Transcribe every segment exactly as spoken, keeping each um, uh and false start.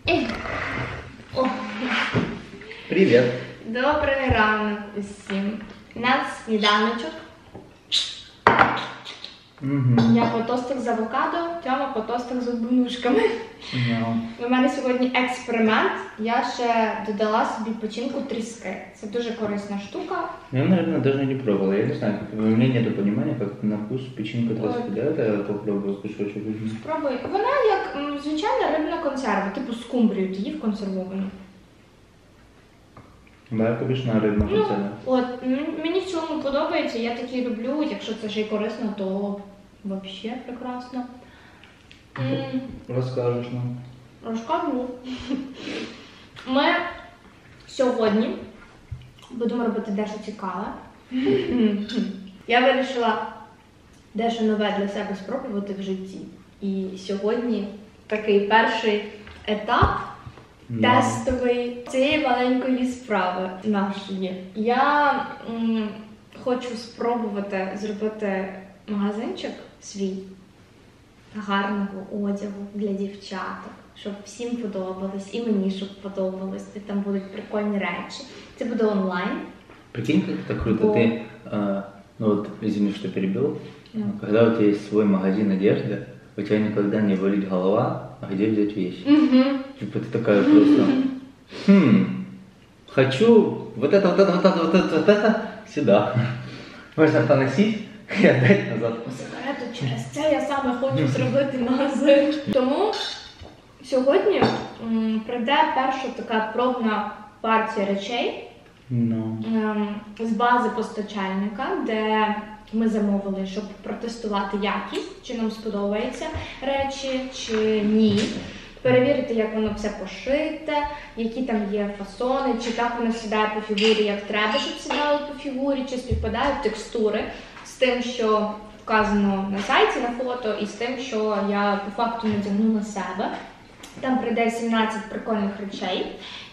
О. Привет. Добрий ранок усім. У нас сніданочок. Угу. Я по тостах з авокадо, Тьома по тостах з обмунушками. No. У мене сьогодні експеримент. Я ще додала собі печінку тріски. Це дуже корисна штука. Я, наверное, даже не пробовала. Я не знаю, как, у меня нет понимания, как на вкус печенька трески. Да, это я попробую кусочек возьму. Спробуй. Вона як м, звичайна рибна консерва, типу скумбрію, ти їв консервовану. Да, обычная рыбная Ну, консерва. от, м- мені в цілому подобається, я такі люблю, якщо це ще й корисно, то взагалі прекрасно. М, Расскажешь нам. Розкажу. Ми сьогодні будемо робити дещо цікаве. Я вирішила дещо нове для себе спробувати в житті. І сьогодні такий перший етап Да. тестовий цієї маленької справи нашої. Я м, хочу спробувати зробити магазинчик свій гарного одягу для дівчаток, щоб всім подобалось, і мені щоб подобалось, і там будуть прикольні речі. Це буде онлайн. Прикинь, как это круто. Бо- Ты, а, ну вот, извини, что перебил. Ну. Когда у тебя есть свой магазин одежды, у тебя никогда не болит голова, а где взять вещи? Угу. Типа ты такая просто, хм, хочу вот это, вот это, вот это, вот это, вот это сюда. Можно поносить и отдать назад. Секрету, через це я саме хочу зробити магазин. Тому сьогодні м, прийде перша така пробна партія речей Ну, ем, з бази постачальника, де ми замовили, щоб протестувати якість, чи нам сподобаються речі, чи ні. Перевірити, як воно все пошите, які там є фасони, чи так воно сідає по фігурі, як треба, щоб сідало по фігурі, чи співпадають текстури з тим, що вказано на сайті, на фото, і з тим, що я по факту надягну на себе. Там прийде сімнадцять прикольних речей,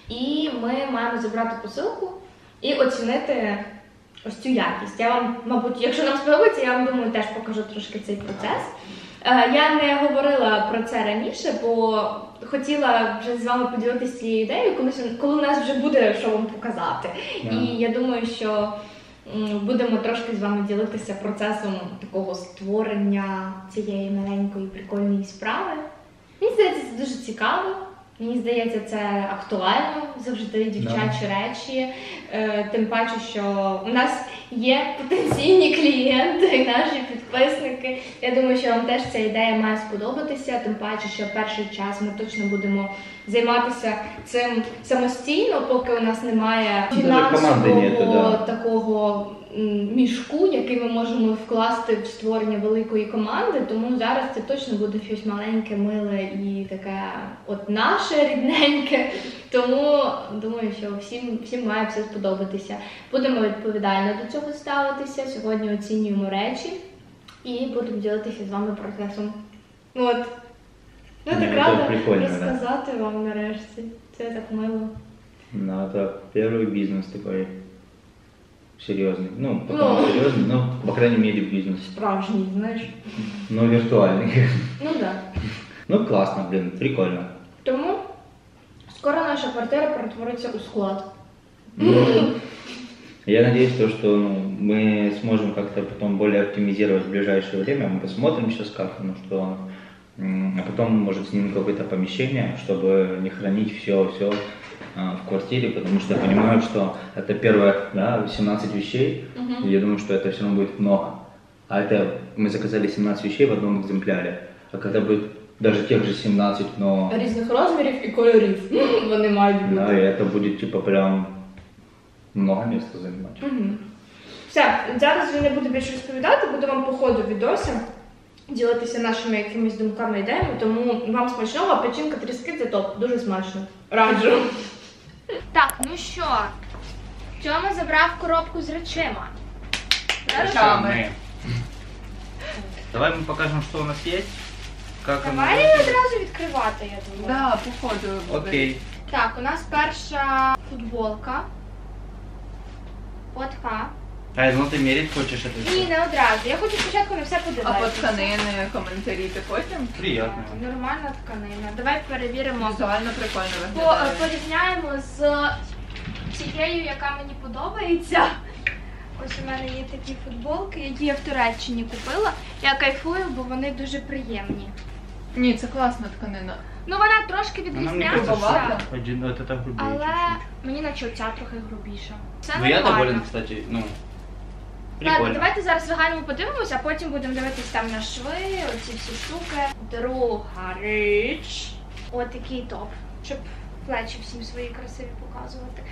і ми маємо забрати посилку і оцінити ось цю якість. Я вам, мабуть, якщо нам сподобається, я вам думаю, теж покажу трошки цей процес. Е, Я не говорила про це раніше, бо хотіла вже з вами поділитися цією ідеєю, коли, коли у нас вже буде що вам показати. Yeah. І я думаю, що м, будемо трошки з вами ділитися процесом такого створення цієї маленької прикольної справи. Мені здається, це дуже цікаво. Мені здається, це актуально завжди дівчачі речі. Е, Тим паче, що у нас є потенційні клієнти, наші підписники. Я думаю, що вам теж ця ідея має сподобатися. Тим паче, що перший час ми точно будемо займатися цим самостійно, поки у нас немає фінансового нету, да. такого м, мішку, який ми можемо вкласти в створення великої команди. Тому зараз це точно буде щось маленьке, миле і таке от наше рідненьке. Тому думаю, що всім, всім має все сподобатися. Будемо відповідально до цього ставитися. Сьогодні оцінюємо речі і будемо ділитися з вами процесом. От. Ну, Ні, так це рада прикольно, розказати вам нарешті. Це так мило. ну это первый бизнес такой серьезный. Ну, пока Ну. не серьезный, но, по крайней мере, бизнес. Справжній, знаєш. Но виртуальный. Ну так. Да. Ну, классно, блин, прикольно. Тому скоро наша квартира перетвориться у склад. Ну, я надеюсь, то, что ну, мы сможем как-то потом более оптимизировать в ближайшее время. Мы посмотрим сейчас как, ну что, м, а потом, может, снимем какое-то помещение, чтобы не хранить все-все в квартире, потому что я понимаю, что это первое, да, семнадцать вещей, Мгм. и я думаю, что это все равно будет много. А это мы заказали семнадцать вещей в одном экземпляре, а когда будет даже тех же семнадцать, но Різних розмірів і кольорів вони мають бути. да, и это будет типа прям много места занимать. Мгм. Все, зараз я не буду більше розповідати, буду вам по ходу відося ділитися нашими якимись думками, ідеями, тому вам смачного, а печінка тріски це топ, дуже смачно. Раджу. Так, ну що, Тьома забрав коробку з речима. Речами. Давай мы покажем, что у нас есть. Как оно Давай выглядит. одразу відкривати, я думаю. Да, походу. Окей. Так, у нас перша футболка. Отака. А, ну ты мерить хочешь это Ні, всё? не одразу. Я хочу спочатку на все А по подивитися. тканини, коментарі ти потім? Приятно. Так, нормальна тканина. Давай перевіримо. Візуально прикольно По, виглядає. порівняємо з цією, яка мені подобається. Ось у мене є такі футболки, які я в Туреччині купила. Я кайфую, бо вони дуже приємні. Ні, це класна тканина. Ну вона трошки Она мне відрізняється, грубовата. кажется, один, вот это грубее але чуть-чуть. мені наче оця трохи грубіша. Це Ну я нормально. доволен, кстати, ну, Ладно, прикольно. давайте зараз загально подивимося, а потім будемо дивитись там на шви, оці всі штуки. Друга річ. Ось такий топ, щоб плечі всім свої красиві показувати.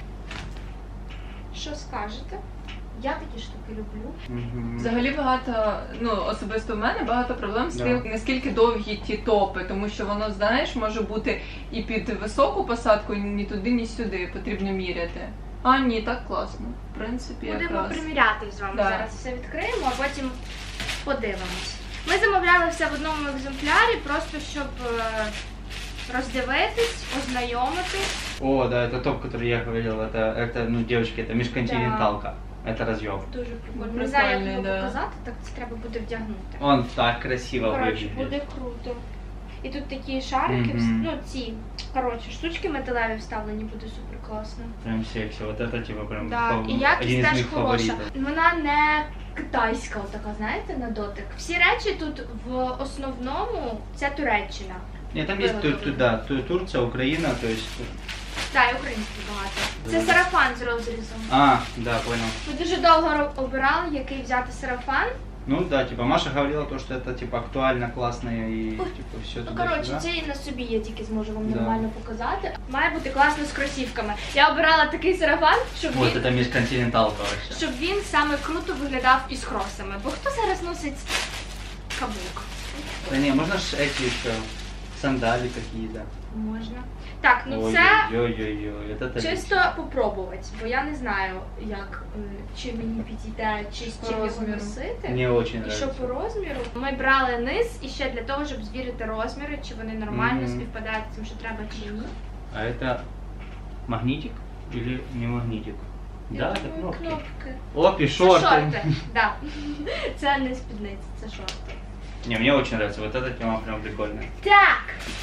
Що скажете? Я такі штуки люблю. Мгм. Взагалі багато, ну особисто в мене багато проблем з Да. тим, наскільки довгі ті топи, тому що воно, знаєш, може бути і під високу посадку, і ні туди, ні сюди, потрібно міряти. А ні, так класно. В принципі, Будемо якраз. приміряти з вами. Да. Зараз все відкриємо, а потім подивимось. Ми замовляли все в одному екземплярі, просто щоб е, роздивитись, ознайомитись. О, да, это топ, который я говорил, это, это ну, девочки, это межконтиненталка. Это разъем. Дуже прикольно. Ну, Не знаю, як прикольний, його да. показати, так це треба буде вдягнути. Он так красиво Коротше, выглядит. буде круто. І тут такі шарики, Мгм. вс- ну ці, коротше, штучки металеві вставлені, буде супер класно. Прям секси, вот это типа прям Да. фав- І один якість из теж моих хороша. фаворитов. Вона не китайська, така, знаєте, на дотик. Всі речі тут в основному це Туреччина. Нет, там есть ту- ту- да, ту- Турция, Украина, то есть... Так, і українські багато. Це Да. сарафан з розрізом. А, да, понял. Ми дуже довго ро- обирали, який взяти сарафан. Ну да, типа Маша говорила то, что это типа актуально, классно и Ой. типа все Ну, туда коротше, це і на собі я тільки зможу вам Да. нормально показати. Має бути класно з кросівками. Я обирала такий сарафан, щоб Вот він, это межконтиненталка вообще. щоб він саме круто виглядав із кросами. Бо хто зараз носить каблук? Да не, можно ж эти еще сандали какие-то. Можна. Так, ну Ой, це ой, ой, ой, ой, это чисто отлично. попробувати, бо я не знаю, як е, чи мені підійде, чи з По чим його розміру. носити. Мне очень І нравится. що по розміру? Ми брали низ і ще для того, щоб звірити розміри, чи вони нормально Мгм. співпадають з тим, що треба, чи ні. А это магнитик или не магнитик? Я Да, это думаю, кнопки. кнопки. Оп, и Це шорты. шорти. Да. Це не спідниці, це шорти. Не, мне очень нравится, вот эта тема прям прикольная. Так.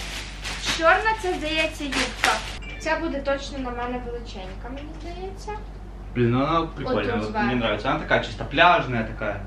Чорна це, здається, юбка. Це буде точно на мене величенька, мені здається. Блин, ну она прикольная, тут вот сверху. мне нравится. Она такая чисто пляжная такая.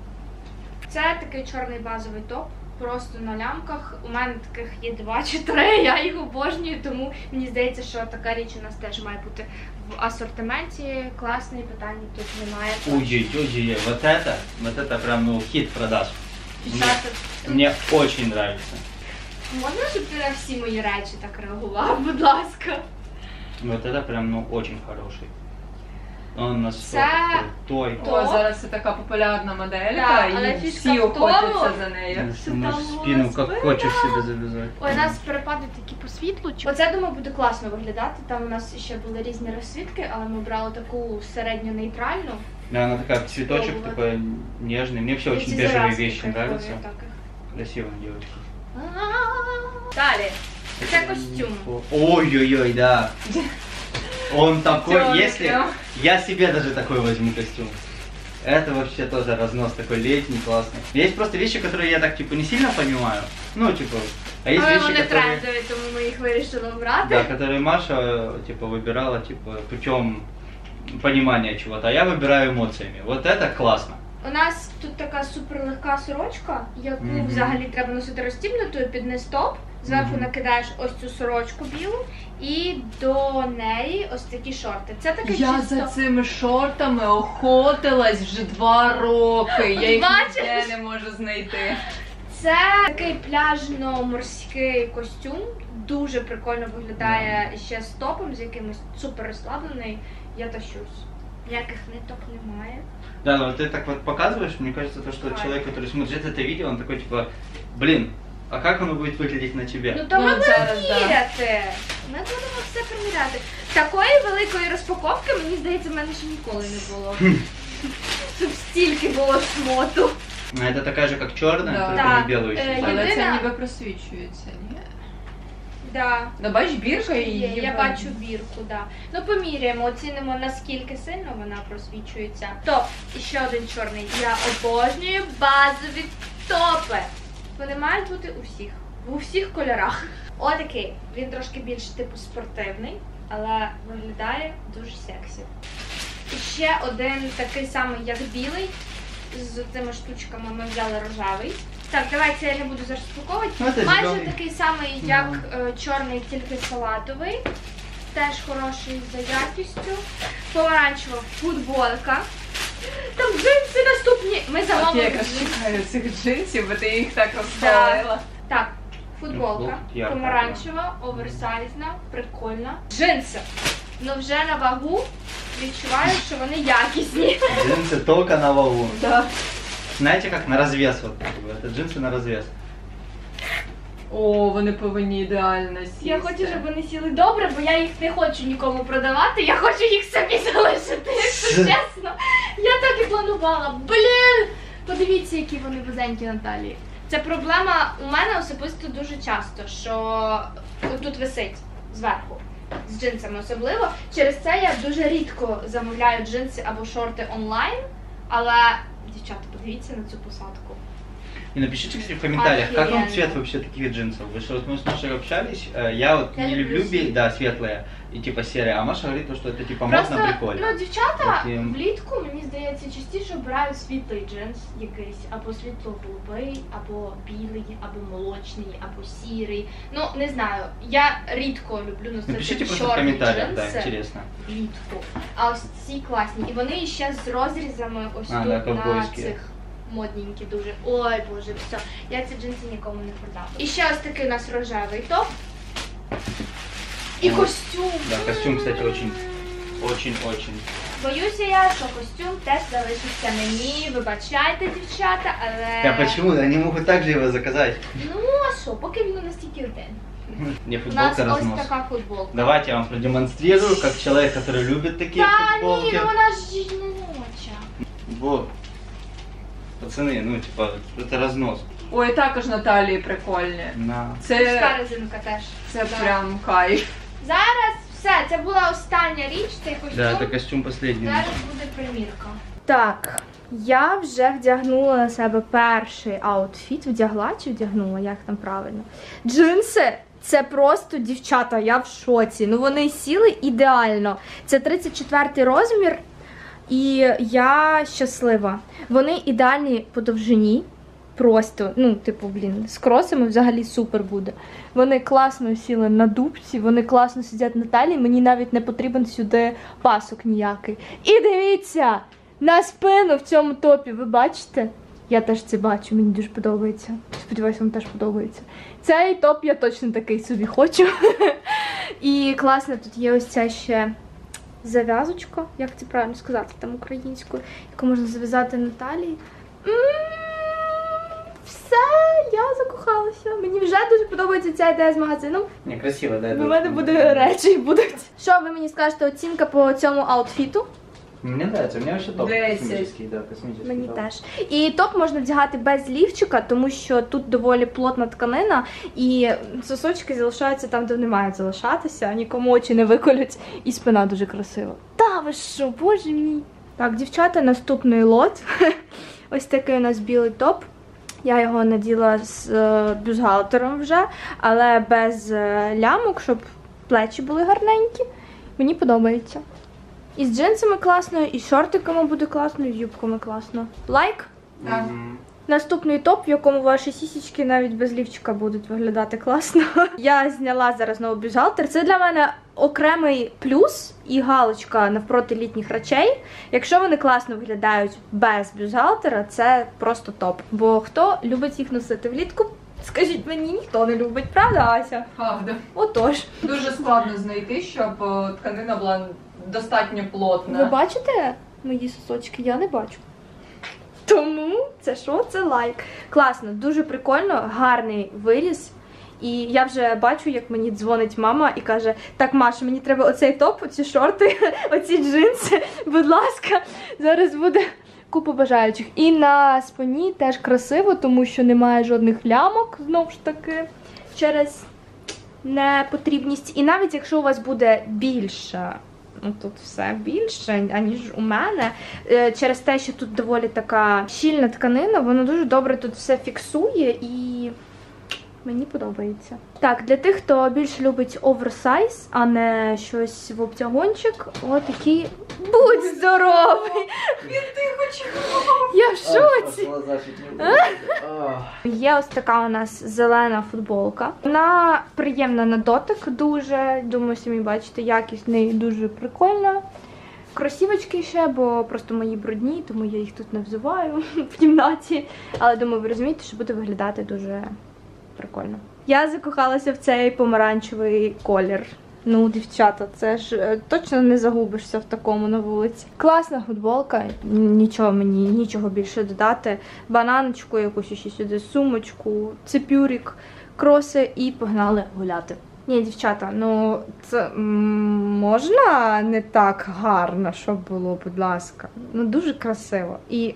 Це такий чорний базовий топ, просто на лямках. У мене таких є два чи три, я їх обожнюю, тому мені здається, що така річ у нас теж має бути в асортименті. Класний, питань тут немає. Ой-ой-ой, вот это, вот это прям, ну, хит продаж. Мне, Дівчата, тут мне очень нравится. можна, щоб ти на всі мої речі так реагував, будь ласка? Вот это прям, ну, очень хороший. Он настолько Це- крутой. То- О, зараз це така популярна моделька, Да, але і фішка всі в тому- охотяться за нею. Ты можешь там спину как спина. хочешь себе завязать. Ой, у нас перепади такі по світлу. Оце, думаю, буде класно виглядати. Там у нас ще були різні розсвітки, але ми брали таку середньо-нейтральну. Да, она такая, цветочек Пробовать. такой нежный. Мне вообще І очень ці бежевые заразки вещи кайфові нравятся. такі. Красивая девочка. Далі. Це костюм. Ой-ой-ой, да. Он такой, Тёмный если... прям. Я себе даже такой возьму костюм. Это вообще тоже разнос такой летний, классный. Есть просто вещи, которые я так типа не сильно понимаю. Ну, типа, а есть Але вещи, вони которые... трендові, тому ми їх вирішили обрати. Да, которые Маша типа выбирала типа путем понимания чего-то, а я выбираю эмоциями. Вот это классно. У нас тут така суперлегка сорочка, яку Мгм. взагалі треба носити розстібнутою під низ топ. Зверху Мгм. накидаєш ось цю сорочку білу і до неї ось такі шорти. Це таке Я чисто. за цими шортами охотилась вже два роки. Я їх Бачиш? ніде не можу знайти. Це такий пляжно-морський костюм. Дуже прикольно виглядає ще з топом, з якимось супер розслаблений. Я тащусь. Ніяких ниток немає. Да, но ты так вот показываешь, мне кажется, то, что Ай. человек, который смотрит это видео, он такой типа, блин, а как оно будет выглядеть на тебе? Ну то Ну, ми будемо зараз, да. міряти. Ми будемо все приміряти. Такої великої розпаковки, мені здається, в мене ще ніколи не було. Щоб стільки було шмоту. А это такая же, как черная, Да. только Да. не белую Э, еще. я- Але це Єдина- ніби просвічується, ні? Да. Ну, бач, бірка і Є, її я видно. бачу бірку, да. Ну поміряємо, оцінимо наскільки сильно вона просвічується. Топ, і ще один чорний. Я обожнюю базові топи. Вони мають бути у всіх, в усіх кольорах. Отакий, він трошки більш типу спортивний, але виглядає дуже сексі. І ще один такий самий, як білий, з цими штучками ми взяли рожевий. Так, давайте я не буду зараз розпаковувати. Ну, це Майже зелений. такий самий, як е, чорний, тільки салатовий. Теж хороший за якістю. Помаранчева футболка. Там джинси наступні. Ми От замовили я якраз джинси. чекаю цих джинсів, бо ти їх так розпалила. Так, футболка. Футболка ярка, Помаранчева, оверсайзна, прикольна. Джинси. Ну вже на вагу відчуваю, що вони якісні. Джинсы только на вагу. Да. Знаете как? На развес вот. как бы, Это джинсы на развес. О, вони повинні ідеально сісти. Я хочу, щоб вони сіли добре, бо я їх не хочу нікому продавати, я хочу їх собі залишити, якщо чесно. Я так і планувала. Блін! Подивіться, які вони вузенькі на талії. Це проблема у мене особисто дуже часто, що тут висить зверху. З джинсами особливо. Через це я дуже рідко замовляю джинси або шорти онлайн, але, дівчата, подивіться на цю посадку. И напишите, кстати, в комментариях, как вам Офигенно. цвет вообще таких джинсов? Вы что, вот мы с Машей общались, э, я вот Я не люблю люблю, светлые. бе- да, светлые и типа серые, а Маша говорит, то, что это типа Просто, модно, прикольно. ну, дівчата Таким. влітку, мені здається, частіше обирають світлий джинс якийсь, або світло-голубий, або білий, або молочний, або сірий. Ну, не знаю, я рідко люблю носити Напишите просто в чорні комментариях, да, джинси интересно. влітку. А ось ці класні. І вони ще з розрізами ось А, тут да, на ковбойські. цих. Модненькі дуже. Ой, боже, все. Я ці джинси нікому не продам. І ще ось такий у нас рожевий топ. І О, костюм. Да, костюм, кстати, очень, очень-очень. Боюся я, що костюм теж залишиться мені. Вибачайте, дівчата, але... А почему? Они могут также его заказать. Ну, а що, поки він у нас тільки один. Не У нас футболка ось разнос. така футболка. Давайте я вам продемонстрирую, как человек, который любит такие Та ні, футболки. ну вона ж жіноча. Вот. Пацаны, ну типа, это разнос. Ой, також Наталії прикольні. На. Це, Мужська резинка теж. це Да. прям кайф. Зараз все, це була остання річ, цей костюм. Да, это костюм последний. Зараз буде примірка. Так, я вже вдягнула на себе перший аутфіт. Вдягла чи вдягнула, як там правильно? Джинси. Це просто, дівчата, я в шоці. Ну вони сіли ідеально. Це тридцять четвертий розмір, і я щаслива. Вони ідеальні по довжині. Просто, ну, типу, блін, з кросами взагалі супер буде. Вони класно сіли на дубці, вони класно сидять на талії, мені навіть не потрібен сюди пасок ніякий. І дивіться, на спину в цьому топі, ви бачите? Я теж це бачу, мені дуже подобається. Сподіваюся, вам теж подобається. Цей топ я точно такий собі хочу. І класно, тут є ось ця ще зав'язочка, як це правильно сказати там українською, яку можна зав'язати на талії. М, Все, я закохалася. Мені вже дуже подобається ця ідея з магазином. Не, красиво, да. У это мене очень буде красиво. речі будуть. Що ви мені скажете оцінка по цьому аутфіту? Мне нравится, у меня вообще топ Десять. космический, да, космический Мені топ. теж. І топ можна вдягати без лівчика, тому що тут доволі плотна тканина, і сосочки залишаються там, де вони мають залишатися, нікому очі не виколють, і спина дуже красива. Та ви що, боже мій. Так, дівчата, наступний лот. Ось такий у нас білий топ. Я його наділа з е, бюстгальтером вже, але без е, лямок, щоб плечі були гарненькі. Мені подобається. І з джинсами класно, і з шортиками буде класно, і з юбками класно. Лайк. Мгм. Наступний топ, в якому ваші сісічки навіть без лівчика будуть виглядати класно. Я зняла зараз новий бюстгальтер. Це для мене окремий плюс і галочка навпроти літніх речей. Якщо вони класно виглядають без бюстгальтера, це просто топ. Бо хто любить їх носити влітку? Скажіть мені, ніхто не любить, правда, Ася? Правда. Отож. Дуже складно знайти, щоб е, тканина була достатньо плотна. Ви бачите мої сосочки? Я не бачу. Тому це що? Це лайк. Класно, дуже прикольно, гарний виріз. І я вже бачу, як мені дзвонить мама і каже: так, Маша, мені треба оцей топ, оці шорти, оці джинси, будь ласка, зараз буде купа бажаючих. І на спині теж красиво, тому що немає жодних лямок, знову ж таки, через непотрібність. І навіть якщо у вас буде більше, ну тут все більше, аніж у мене, через те, що тут доволі така щільна тканина, воно дуже добре тут все фіксує і мені подобається. Так, для тих, хто більше любить оверсайз, а не щось в обтягончик, отакі. Будь здоровий! Я в шоці! Є ось така у нас зелена футболка. Вона приємна на дотик дуже. Думаю, самі бачите, якість в неї дуже прикольна. Кросівочки ще, бо просто мої брудні, тому я їх тут не взуваю в кімнаті. Але думаю, ви розумієте, що буде виглядати дуже прикольно. Я закохалася в цей помаранчевий колір. Ну, дівчата, це ж точно не загубишся в такому на вулиці. Класна футболка, нічого мені, нічого більше додати. Бананочку, якусь ще сюди, сумочку, цепюрик, кроси і погнали гуляти. Ні, дівчата, ну це можна не так гарно, щоб було, будь ласка. Ну, дуже красиво. І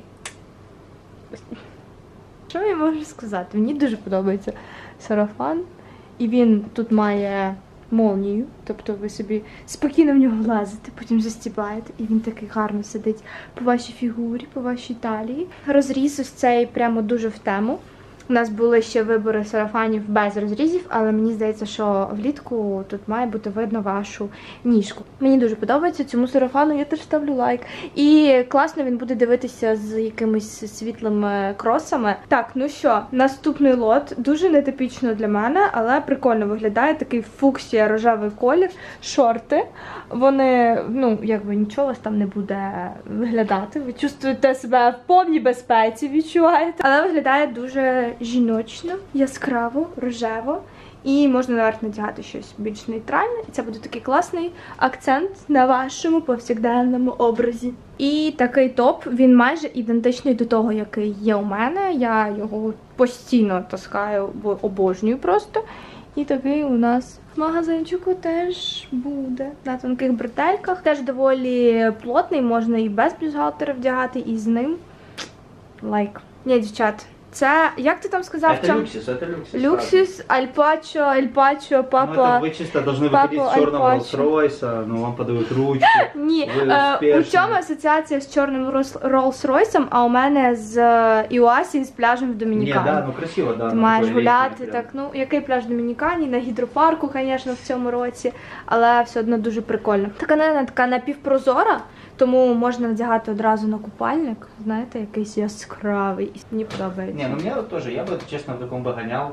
що я можу сказати? Мені дуже подобається сарафан. І він тут має молнію, тобто ви собі спокійно в нього влазите, потім застібаєте, і він такий гарно сидить по вашій фігурі, по вашій талії. Розріз ось цей прямо дуже в тему. У нас були ще вибори сарафанів без розрізів, але мені здається, що влітку тут має бути видно вашу ніжку. Мені дуже подобається, цьому сарафану я теж ставлю лайк. І класно він буде дивитися з якимись світлими кросами. Так, ну що, наступний лот. Дуже нетипічно для мене, але прикольно виглядає. Такий фуксія, рожевий колір, шорти. Вони, ну, якби нічого вас там не буде виглядати. Ви чувствуєте себе в повній безпеці, відчуваєте. Але виглядає дуже жіночно, яскраво, рожево. І можна наверх надягати щось більш нейтральне. І це буде такий класний акцент на вашому повсякденному образі. І такий топ, він майже ідентичний до того, який є у мене. Я його постійно таскаю, бо обожнюю просто. І такий у нас в магазинчику теж буде. На тонких бретельках. Теж доволі плотний, можна і без бюстгальтера вдягати, і з ним. Лайк. Ні, дівчат. Це, як ти там сказав? Это люксис, это люксис. Люксис, альпачо, альпачо, папа. Ну, это вы чисто должны выходить с черного Rolls-Royce, но вам подают ручку. Ні, е, у цьому асоціація з чорним Rolls-Royce, а у мене з Іоасі з пляжем в Домінікані. Ні, да, ну красиво, да. Ти маєш гуляти, так, ну, який пляж в Домінікані, на гідропарку, звісно, в цьому році, але все одно дуже прикольно. Тканина така напівпрозора, тому можна надягати одразу на купальник, знаєте, якийсь яскравий, мені подобається. Не, ну мне вот тоже, я бы, честно, в таком бы гонял,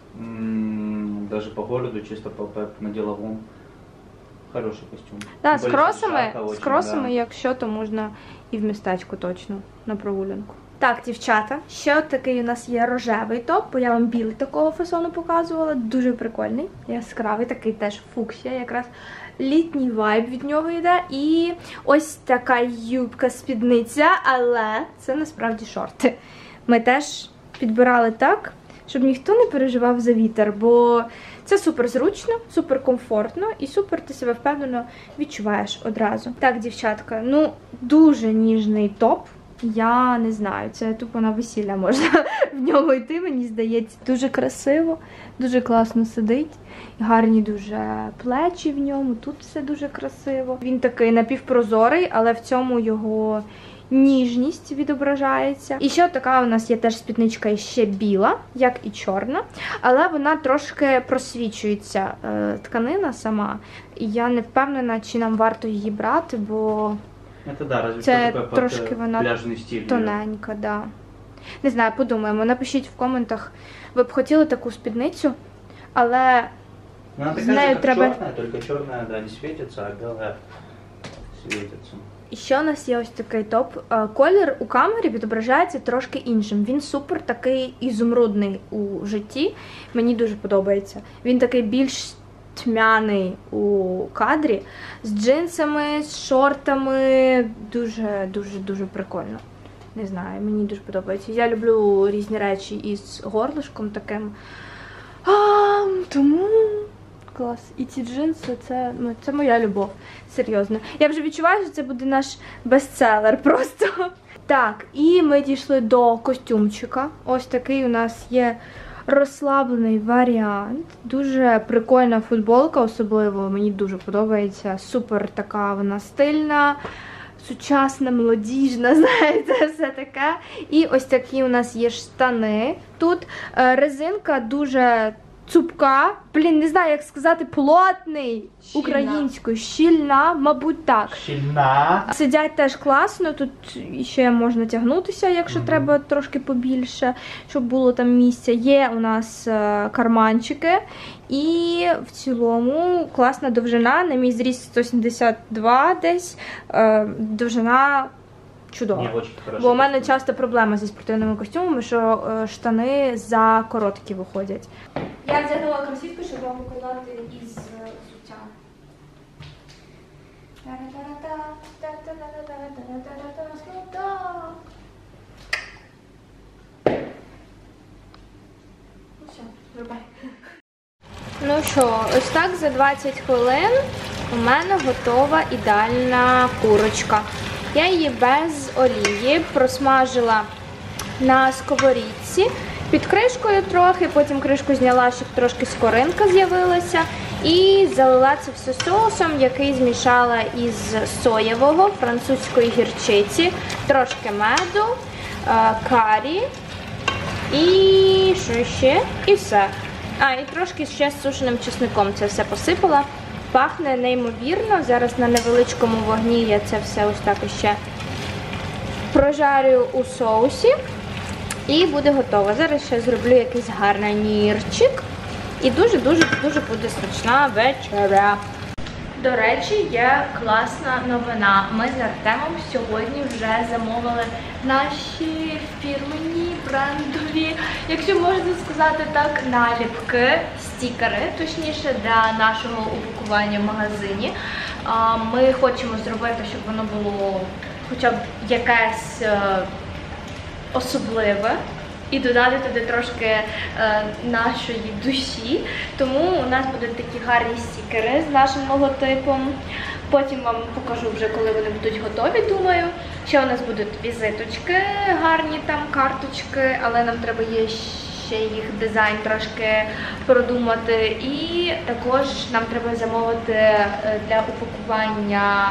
даже по городу, чисто по, по, на деловом. Хороший костюм. Да, з кросами, жарко, з очень, кросами, да. Якщо, то можна і в містечку точно, на прогулянку. Так, дівчата, ще от такий у нас є рожевий топ, бо я вам білий такого фасону показувала, дуже прикольний, яскравий, такий теж фуксія, якраз літній вайб від нього йде. І ось така юбка-спідниця, але це насправді шорти. Ми теж підбирали так, щоб ніхто не переживав за вітер, бо це супер зручно, супер комфортно і супер ти себе впевнено відчуваєш одразу. Так, дівчатка, ну дуже ніжний топ. Я не знаю, це тупо на весілля можна в ньому йти, мені здається. Дуже красиво, дуже класно сидить, гарні дуже плечі в ньому, тут все дуже красиво. Він такий напівпрозорий, але в цьому його ніжність відображається. І ще така у нас є теж спідничка ще біла, як і чорна, але вона трошки просвічується, е, тканина сама. І я не впевнена, чи нам варто її брати, бо Это да, разве це что такой трошки под вона пляжный стиль. тоненька, да. Не знаю, подумаємо. Напишіть в коментах, ви б хотіли таку спідницю, але Но она з такая нею же, как треба... черная, только черная, да, не светится, а белая светится. І ще у нас є ось такий топ. Колір у камері відображається трошки іншим. Він супер такий ізумрудний у житті. Мені дуже подобається. Він такий більш тьмяний у кадрі. З джинсами, з шортами. Дуже-дуже-дуже прикольно. Не знаю, мені дуже подобається. Я люблю різні речі із горлишком таким. А, тому... Клас. І ці джинси, це, ну, це моя любов. Серйозно. Я вже відчуваю, що це буде наш бестселер просто. Так, і ми дійшли до костюмчика. Ось такий у нас є розслаблений варіант. Дуже прикольна футболка, особливо мені дуже подобається. Супер така вона стильна, сучасна, молодіжна, знаєте, все таке. І ось такі у нас є штани. Тут резинка дуже цупка, блін, не знаю, як сказати, плотний, Щільна. Українською, щільна, мабуть, так. Щільна. Сидять теж класно, тут ще можна тягнутися, якщо Мгм. треба трошки побільше, щоб було там місця. Є у нас е, карманчики, і в цілому класна довжина, на мій зріст сто сімдесят два десь, е, довжина чудова. Не, очень хорошо. Бо у мене часто проблема зі спортивними костюмами, що е, штани за короткі виходять. Я взяла кросівки, щоб вам показати із е, суття. Ну все, вирубай. Ну що, ось так за двадцять хвилин у мене готова ідеальна курочка. Я її без олії просмажила на сковорідці під кришкою трохи, потім кришку зняла, щоб трошки скоринка з'явилася. І залила це все соусом, який змішала із соєвого, французької гірчиці, трошки меду, карі і що ще? І все. А, і трошки ще з сушеним чесником це все посипала. Пахне неймовірно. Зараз на невеличкому вогні я це все ось так ще прожарю у соусі. І буде готово. Зараз ще зроблю якийсь гарнірчик. І дуже-дуже-дуже буде смачна вечеря. До речі, є класна новина. Ми з Артемом сьогодні вже замовили наші фірменні, брендові, якщо можна сказати так, наліпки, стікери, точніше, для нашого упакування в магазині. Ми хочемо зробити, щоб воно було хоча б якесь особливе. І додати туди трошки е, нашої душі. Тому у нас будуть такі гарні стікери з нашим логотипом. Потім вам покажу вже, коли вони будуть готові, думаю. Ще у нас будуть візиточки, гарні там карточки, але нам треба є ще їх дизайн трошки продумати. І також нам треба замовити для упакування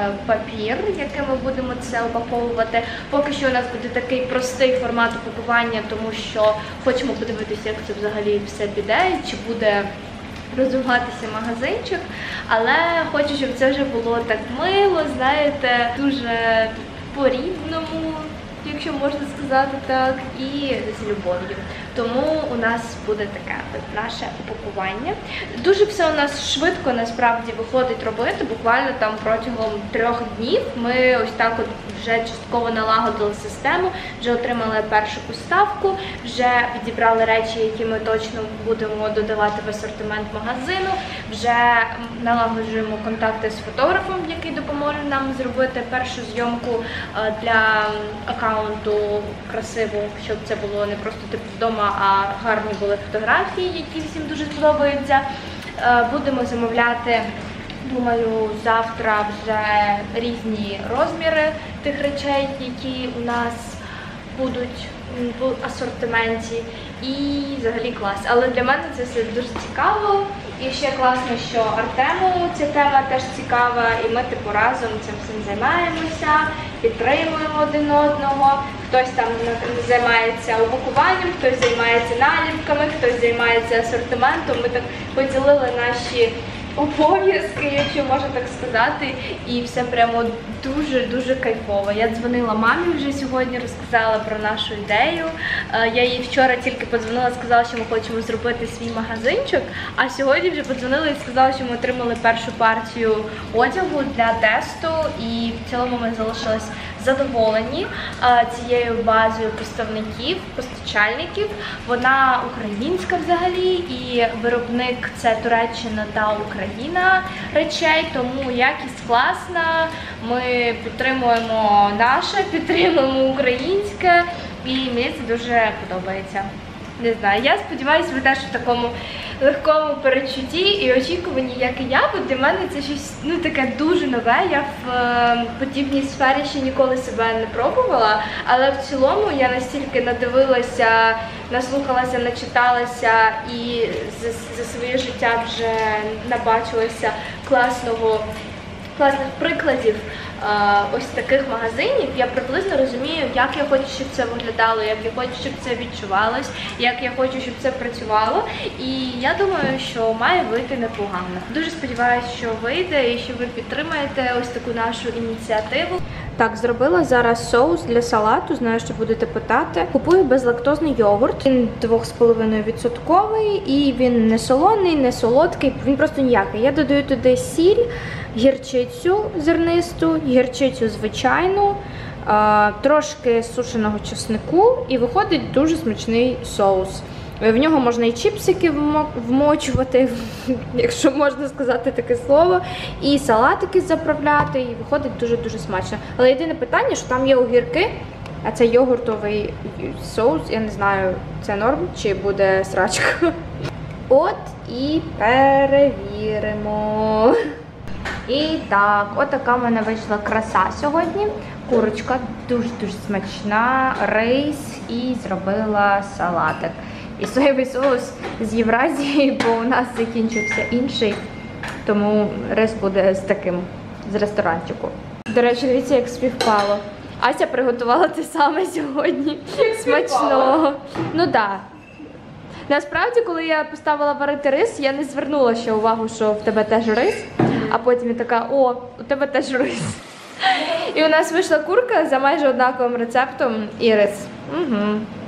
папір, яким ми будемо це упаковувати. Поки що у нас буде такий простий формат упакування, тому що хочемо подивитися, як це взагалі все піде, чи буде розвиватися магазинчик. Але хочу, щоб це вже було так мило, знаєте, дуже по-рідному, якщо можна сказати так, і з любов'ю. Тому у нас буде таке от наше упакування. Дуже все у нас швидко насправді виходить робити, буквально там протягом трьох днів ми ось так от вже частково налагодили систему, вже отримали першу поставку, вже підібрали речі, які ми точно будемо додавати в асортимент магазину, вже налагоджуємо контакти з фотографом, який допоможе нам зробити першу зйомку для аккаунту красиво, щоб це було не просто типу вдома, а гарні були фотографії, які всім дуже сподобаються. Будемо замовляти, думаю, завтра вже різні розміри тих речей, які у нас будуть в асортименті. І взагалі клас. Але для мене це все дуже цікаво. І ще класно, що Артему ця тема теж цікава, і ми типу разом цим всім займаємося, підтримуємо один одного. Хтось там займається упакуванням, хтось займається наліпками, хтось займається асортиментом. Ми так поділили наші обов'язки, якщо можна так сказати, і все прямо дуже-дуже кайфово. Я дзвонила мамі вже сьогодні, розказала про нашу ідею. Я їй вчора тільки подзвонила, сказала, що ми хочемо зробити свій магазинчик, а сьогодні вже подзвонила і сказала, що ми отримали першу партію одягу для тесту, і в цілому ми залишились задоволені цією базою поставників, постачальників. Вона українська взагалі, і виробник – це Туреччина та Україна речей, тому якість класна. Ми підтримуємо наше, підтримуємо українське, і мені це дуже подобається. Не знаю, я сподіваюся, ви теж в такому легкому перечутті і очікуванні, як і я, бо для мене це щось ну таке дуже нове. Я в е, подібній сфері ще ніколи себе не пробувала, але в цілому я настільки надивилася, наслухалася, начиталася і за, за своє життя вже набачилася класного, класних прикладів ось таких магазинів. Я приблизно розумію, як я хочу, щоб це виглядало, як я хочу, щоб це відчувалось, як я хочу, щоб це працювало. І я думаю, що має вийти непогано. Дуже сподіваюся, що вийде і що ви підтримаєте ось таку нашу ініціативу. Так, зробила зараз соус для салату, знаю, що будете питати. Купую безлактозний йогурт. Він два з половиною відсотковий і він не солоний, не солодкий, він просто ніякий. Я додаю туди сіль, гірчицю зернисту, гірчицю звичайну, трошки сушеного чеснику і виходить дуже смачний соус. В нього можна і чіпсики вмочувати, якщо можна сказати таке слово, і салатики заправляти, і виходить дуже-дуже смачно. Але єдине питання, що там є огірки, а це йогуртовий соус, я не знаю, це норм чи буде срачка. От і перевіримо. І так, отака в мене вийшла краса сьогодні. Курочка дуже-дуже смачна, рис і зробила салатик. І соєвий соус з Євразії, бо у нас закінчився інший, тому рис буде з таким, з ресторанчику. До речі, дивіться, як співпало. Ася приготувала те саме сьогодні. Смачного. Ну так. Да. Насправді, коли я поставила варити рис, я не звернула ще увагу, що в тебе теж рис, а потім я така, о, у тебе теж рис. І у нас вийшла курка за майже однаковим рецептом і рис. Угу.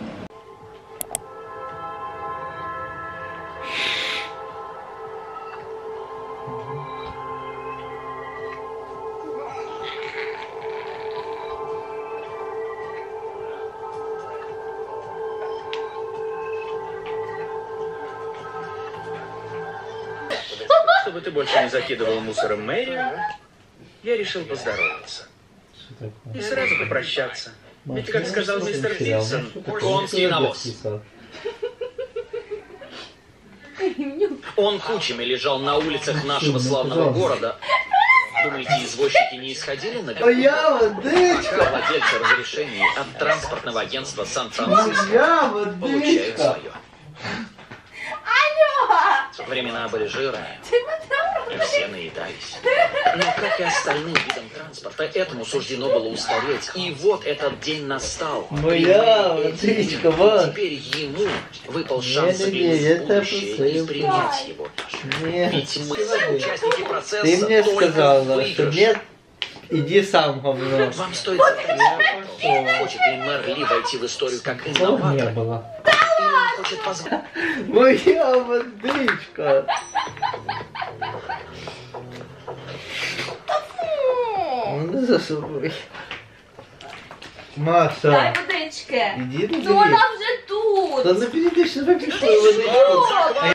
Чтобы ты больше не закидывал мусором мэрию, я решил поздороваться. И сразу попрощаться. Ведь, как сказал мистер Вильсон, конский навоз. Он кучами лежал на улицах нашего славного города. Думаете, извозчики не исходили на город? Пока владельцы разрешений от транспортного агентства Сан-Франциско получают свое. Времена были жирные, все наедались. Но, как и остальным видам транспорта, этому суждено было устареть. И вот этот день настал. Моя водичка, вот. Теперь ему выпал шанс заглянуть в будущее и принять его. Ведь мы, участники процесса, Ты мне только сказала, что выигрыш. нет, иди сам, говно. Вам стоит задать, хочет ли мэр Ли войти в историю как инноватор, или он хочет позволить. Моя водичка. Ну, за собой. Маша, Дай водички. иди на Ну вона вже тут. Да ну перейдешь, давай пішли водичку.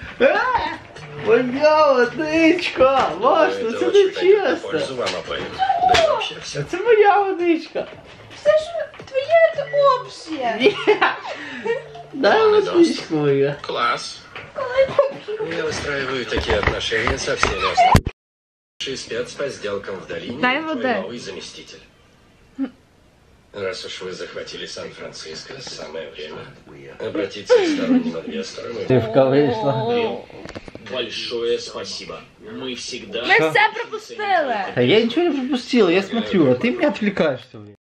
Моя водичка! Маш, ну це не чесно. Пользу вам обоим. Да и вообще все. Це моя водичка. Все ж твоє це обще. Ні. Дай водичку моя. Класс. Я выстраиваю такие отношения со всеми остальными. Лучший спец по сделкам в долине, Дай твой воды. новый заместитель. Раз уж вы захватили Сан-Франциско, самое время обратиться к сторонним инвесторам. Дівка вийшла. Большое спасибо. Мы всегда... Ми все пропустили. Да я ничего не пропустила, я смотрю, а ты меня отвлекаешь все время.